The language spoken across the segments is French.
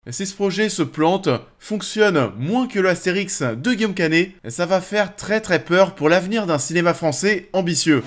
Si ce projet se plante, fonctionne moins que le Astérix de Guillaume Canet, ça va faire très peur pour l'avenir d'un cinéma français ambitieux.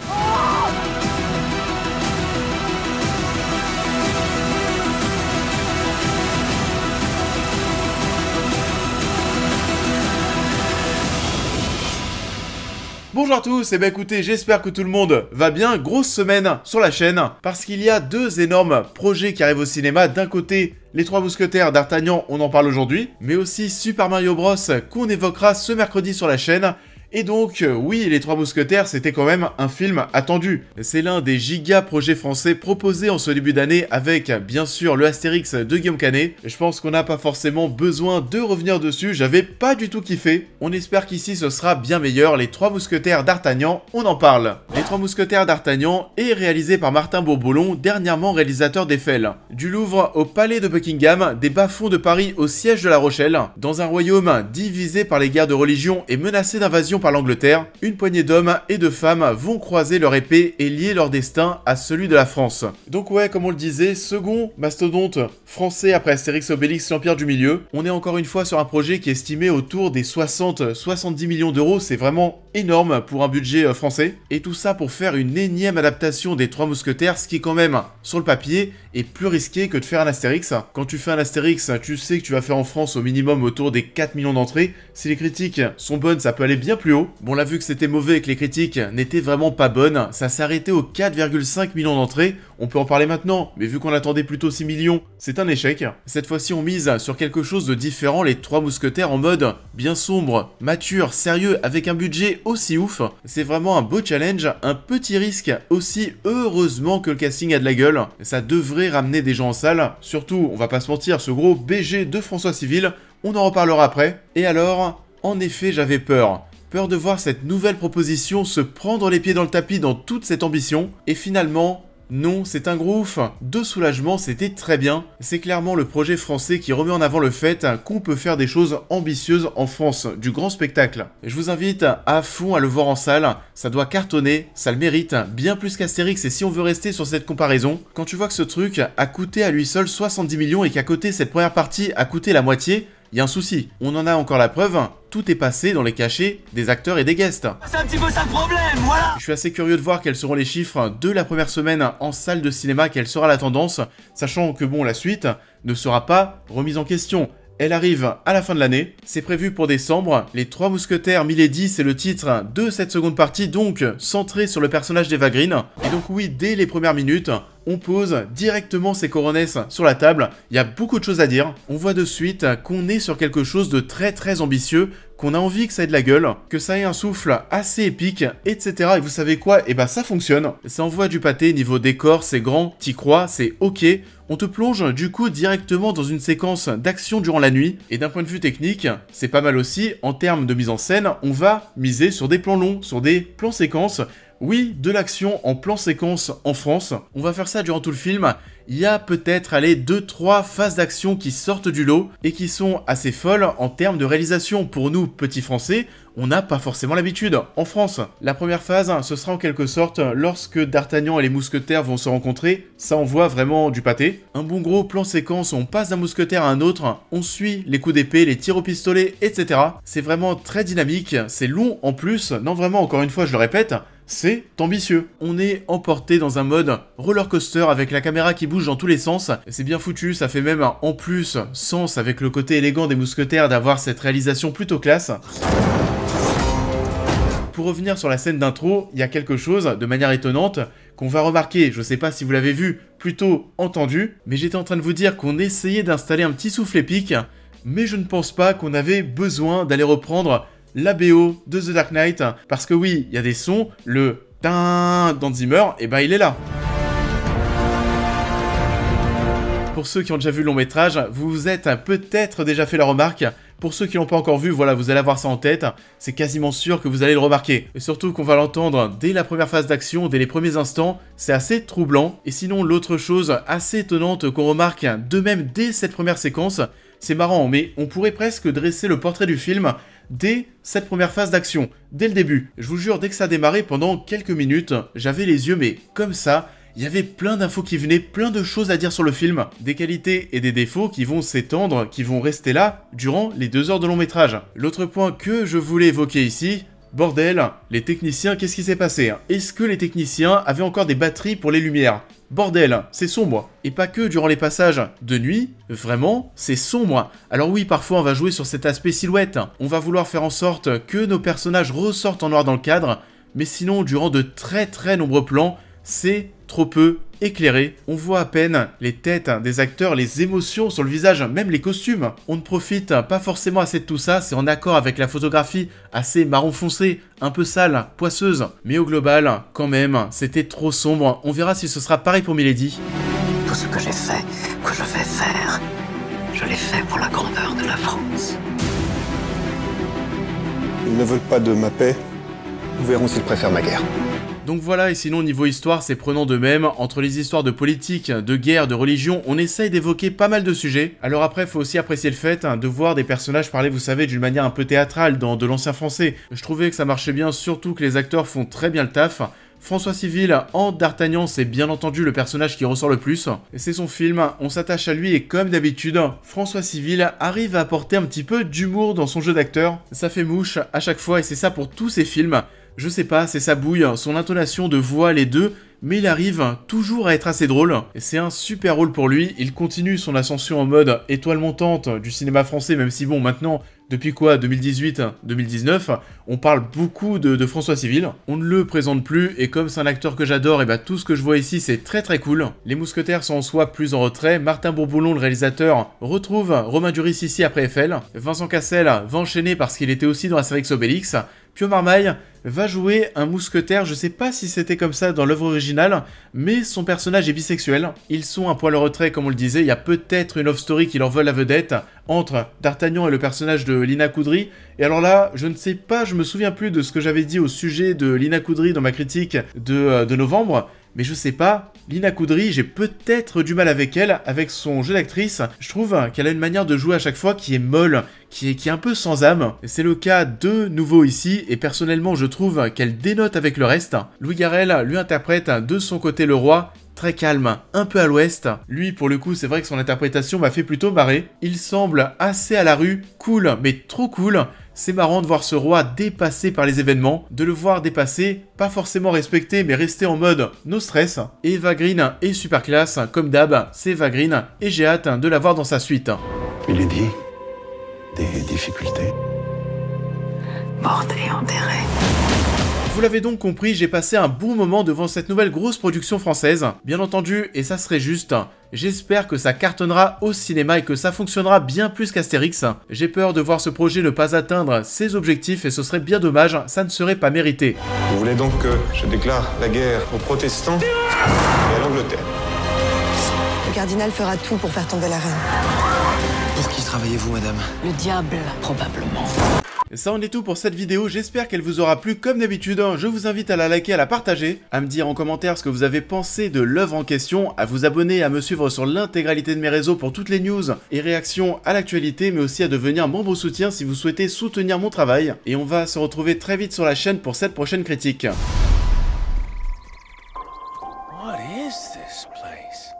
Bonjour à tous, et ben écoutez, j'espère que tout le monde va bien. Grosse semaine sur la chaîne, parce qu'il y a deux énormes projets qui arrivent au cinéma. D'un côté, les Trois Mousquetaires d'Artagnan, on en parle aujourd'hui, mais aussi Super Mario Bros qu'on évoquera ce mercredi sur la chaîne. Et donc, oui, les Trois Mousquetaires, c'était quand même un film attendu. C'est l'un des giga projets français proposés en ce début d'année avec, bien sûr, le Astérix de Guillaume Canet. Je pense qu'on n'a pas forcément besoin de revenir dessus, j'avais pas du tout kiffé. On espère qu'ici ce sera bien meilleur. Les Trois Mousquetaires d'Artagnan, on en parle. Les Trois Mousquetaires d'Artagnan est réalisé par Martin Bourboulon, dernièrement réalisateur d'Eiffel. Du Louvre au palais de Buckingham, des bas-fonds de Paris au siège de La Rochelle, dans un royaume divisé par les guerres de religion et menacé d'invasion par l'Angleterre, une poignée d'hommes et de femmes vont croiser leur épée et lier leur destin à celui de la France. Donc ouais, comme on le disait, second mastodonte français après Astérix Obélix l'Empire du Milieu, on est encore une fois sur un projet qui est estimé autour des 60-70 millions d'euros, c'est vraiment énorme pour un budget français, et tout ça pour faire une énième adaptation des Trois Mousquetaires, ce qui quand même, sur le papier, est plus risqué que de faire un Astérix. Quand tu fais un Astérix, tu sais que tu vas faire en France au minimum autour des 4 millions d'entrées, si les critiques sont bonnes, ça peut aller bien plus haut. Bon là, vu que c'était mauvais et que les critiques n'étaient vraiment pas bonnes, ça s'est arrêté aux 4,5 millions d'entrées, on peut en parler maintenant, mais vu qu'on attendait plutôt 6 millions, c'est un échec. Cette fois-ci on mise sur quelque chose de différent, les Trois Mousquetaires en mode bien sombre, mature, sérieux, avec un budget aussi ouf. C'est vraiment un beau challenge, un petit risque aussi, heureusement que le casting a de la gueule. Ça devrait ramener des gens en salle, surtout, on va pas se mentir, ce gros BG de François Civil, on en reparlera après. Et alors, en effet j'avais peur. Peur de voir cette nouvelle proposition se prendre les pieds dans le tapis dans toute cette ambition, et finalement, non, c'est un gros ouf. De soulagement, c'était très bien. C'est clairement le projet français qui remet en avant le fait qu'on peut faire des choses ambitieuses en France, du grand spectacle. Je vous invite à fond à le voir en salle, ça doit cartonner, ça le mérite, bien plus qu'Astérix, et si on veut rester sur cette comparaison, quand tu vois que ce truc a coûté à lui seul 70 millions et qu'à côté cette première partie a coûté la moitié, il y a un souci. On en a encore la preuve, tout est passé dans les cachets des acteurs et des guests. C'est un petit peu ça le problème, voilà. Je suis assez curieux de voir quels seront les chiffres de la première semaine en salle de cinéma, quelle sera la tendance, sachant que bon, la suite ne sera pas remise en question. Elle arrive à la fin de l'année, c'est prévu pour décembre. Les Trois Mousquetaires Milady, c'est le titre de cette seconde partie, donc centré sur le personnage d'Eva Green. Et donc oui, dès les premières minutes, on pose directement ses coronesses sur la table. Il y a beaucoup de choses à dire. On voit de suite qu'on est sur quelque chose de très ambitieux, qu'on a envie que ça ait de la gueule, que ça ait un souffle assez épique, etc. Et vous savez quoi? Et bah ça fonctionne. Ça envoie du pâté, niveau décor, c'est grand, t'y crois, c'est ok. On te plonge du coup directement dans une séquence d'action durant la nuit, et d'un point de vue technique, c'est pas mal aussi. En termes de mise en scène, on va miser sur des plans longs, sur des plans séquences. Oui, de l'action en plan séquence en France. On va faire ça durant tout le film. Il y a peut-être, allez, 2-3 phases d'action qui sortent du lot et qui sont assez folles en termes de réalisation. Pour nous, petits Français, on n'a pas forcément l'habitude. En France, la première phase, ce sera en quelque sorte lorsque D'Artagnan et les mousquetaires vont se rencontrer. Ça envoie vraiment du pâté. Un bon gros plan séquence, on passe d'un mousquetaire à un autre, on suit les coups d'épée, les tirs au pistolet, etc. C'est vraiment très dynamique, c'est long en plus. Non, vraiment, encore une fois, je le répète, c'est ambitieux. On est emporté dans un mode roller coaster avec la caméra qui bouge dans tous les sens. C'est bien foutu, ça fait même en plus sens avec le côté élégant des mousquetaires d'avoir cette réalisation plutôt classe. Pour revenir sur la scène d'intro, il y a quelque chose de manière étonnante qu'on va remarquer, je sais pas si vous l'avez vu, plutôt entendu, mais j'étais en train de vous dire qu'on essayait d'installer un petit souffle épique, mais je ne pense pas qu'on avait besoin d'aller reprendre la BO de The Dark Knight, parce que oui, il y a des sons, le tin d'Hans Zimmer, et ben il est là. Pour ceux qui ont déjà vu le long métrage, vous vous êtes peut-être déjà fait la remarque. Pour ceux qui l'ont pas encore vu, voilà, vous allez avoir ça en tête. C'est quasiment sûr que vous allez le remarquer. Et surtout qu'on va l'entendre dès la première phase d'action, dès les premiers instants. C'est assez troublant. Et sinon, l'autre chose assez étonnante qu'on remarque de même dès cette première séquence, c'est marrant, mais on pourrait presque dresser le portrait du film dès cette première phase d'action, dès le début. Je vous jure, dès que ça a démarré, pendant quelques minutes, j'avais les yeux, mais comme ça, Il y avait plein d'infos qui venaient, plein de choses à dire sur le film, des qualités et des défauts qui vont s'étendre, qui vont rester là durant les 2 heures de long métrage. L'autre point que je voulais évoquer ici, bordel, les techniciens, qu'est-ce qui s'est passé? Est-ce que les techniciens avaient encore des batteries pour les lumières? Bordel, c'est sombre. Et pas que durant les passages de nuit, vraiment, c'est sombre. Alors oui, parfois on va jouer sur cet aspect silhouette. On va vouloir faire en sorte que nos personnages ressortent en noir dans le cadre, mais sinon, durant de très nombreux plans, c'est trop peu éclairé. On voit à peine les têtes des acteurs, les émotions sur le visage, même les costumes. On ne profite pas forcément assez de tout ça, c'est en accord avec la photographie assez marron foncé, un peu sale, poisseuse. Mais au global, quand même, c'était trop sombre. On verra si ce sera pareil pour Milady. Tout ce que j'ai fait, que je vais faire, je l'ai fait pour la grandeur de la France. Ils ne veulent pas de ma paix. Nous verrons s'ils préfèrent ma guerre. Donc voilà, et sinon niveau histoire, c'est prenant de même. Entre les histoires de politique, de guerre, de religion, on essaye d'évoquer pas mal de sujets. Alors après, faut aussi apprécier le fait de voir des personnages parler, vous savez, d'une manière un peu théâtrale dans de l'ancien français. Je trouvais que ça marchait bien, surtout que les acteurs font très bien le taf. François Civil en D'Artagnan, c'est bien entendu le personnage qui ressort le plus. C'est son film, on s'attache à lui et comme d'habitude, François Civil arrive à apporter un petit peu d'humour dans son jeu d'acteur. Ça fait mouche à chaque fois et c'est ça pour tous ses films. Je sais pas, c'est sa bouille, son intonation de voix, les deux, mais il arrive toujours à être assez drôle. Et c'est un super rôle pour lui, il continue son ascension en mode étoile montante du cinéma français, même si bon, maintenant, depuis quoi, 2018-2019, on parle beaucoup de François Civil. On ne le présente plus, et comme c'est un acteur que j'adore, et bah tout ce que je vois ici, c'est très cool. Les Mousquetaires sont en soi plus en retrait, Martin Bourboulon, le réalisateur, retrouve Romain Duris ici après Eiffel, Vincent Cassel va enchaîner parce qu'il était aussi dans Astérix Obélix, Pio Marmaille va jouer un mousquetaire, je sais pas si c'était comme ça dans l'œuvre originale, mais son personnage est bisexuel. Ils sont un poil en retrait comme on le disait, il y a peut-être une love story qui leur vole la vedette entre D'Artagnan et le personnage de Lina Coudry. Et alors là, je ne sais pas, je me souviens plus de ce que j'avais dit au sujet de Lina Coudry dans ma critique de novembre, mais je sais pas, Lina Coudry, j'ai peut-être du mal avec elle, avec son jeu d'actrice. Je trouve qu'elle a une manière de jouer à chaque fois qui est molle, qui est un peu sans âme. C'est le cas de nouveau ici, et personnellement je trouve qu'elle dénote avec le reste. Louis Garrel lui interprète de son côté le roi, très calme, un peu à l'ouest. Lui, pour le coup, c'est vrai que son interprétation m'a fait plutôt marrer. Il semble assez à la rue, cool, mais trop cool. C'est marrant de voir ce roi dépassé par les événements, de le voir dépassé, pas forcément respecté, mais rester en mode no stress. Et Eva Green est super classe, comme d'hab, c'est Eva Green, et j'ai hâte de la voir dans sa suite. Il est dit des difficultés. Morte et enterrée. Vous l'avez donc compris, j'ai passé un bon moment devant cette nouvelle grosse production française. Bien entendu, et ça serait juste, j'espère que ça cartonnera au cinéma et que ça fonctionnera bien plus qu'Astérix. J'ai peur de voir ce projet ne pas atteindre ses objectifs et ce serait bien dommage, ça ne serait pas mérité. Vous voulez donc que je déclare la guerre aux protestants et à l'Angleterre? Le cardinal fera tout pour faire tomber la reine. Pour qui travaillez-vous, madame? Le diable, probablement. Ça en est tout pour cette vidéo, j'espère qu'elle vous aura plu comme d'habitude, je vous invite à la liker, à la partager, à me dire en commentaire ce que vous avez pensé de l'œuvre en question, à vous abonner, à me suivre sur l'intégralité de mes réseaux pour toutes les news et réactions à l'actualité, mais aussi à devenir membre soutien si vous souhaitez soutenir mon travail, et on va se retrouver très vite sur la chaîne pour cette prochaine critique. What is this place?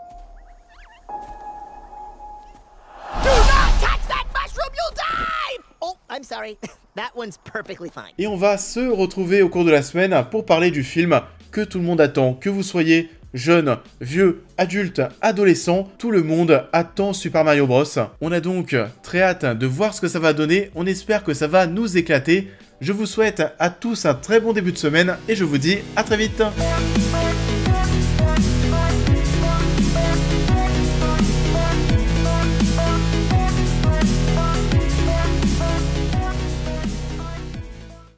Oh, I'm sorry. That one's perfectly fine. Et on va se retrouver au cours de la semaine pour parler du film que tout le monde attend, que vous soyez jeune, vieux, adulte, adolescent, tout le monde attend Super Mario Bros. On a donc très hâte de voir ce que ça va donner, on espère que ça va nous éclater. Je vous souhaite à tous un très bon début de semaine et je vous dis à très vite.